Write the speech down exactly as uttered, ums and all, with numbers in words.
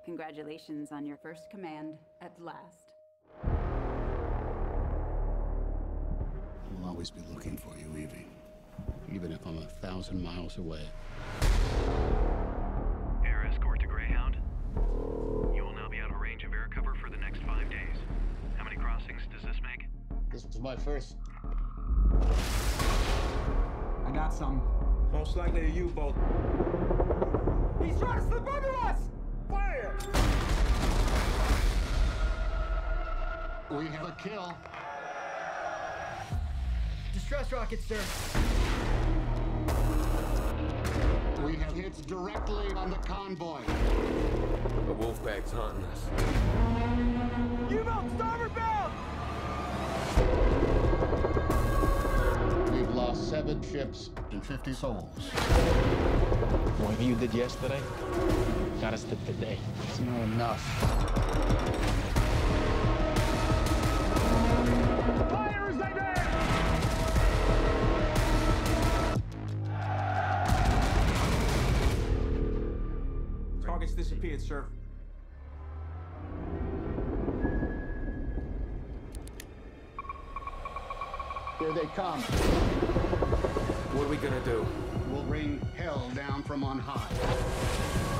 Congratulations on your first command at last. I'll always be looking for you, Evie. Even if I'm a thousand miles away. Air escort to Greyhound. You will now be out of range of air cover for the next five days. How many crossings does this make? This is my first. I got some. Most likely a U-boat. He's trying to slip under us! Fire! We have a kill. Distress rocket, sir. We have hits directly on the convoy. The Wolfpack's hunting us. U-boat, starboard bound! We've lost seven ships and fifty souls. Whatever you did yesterday, got us to today. It's not enough. Fire as they dare! Target's disappeared, sir. Here they come. What are we gonna do? We'll rain hell down from on high.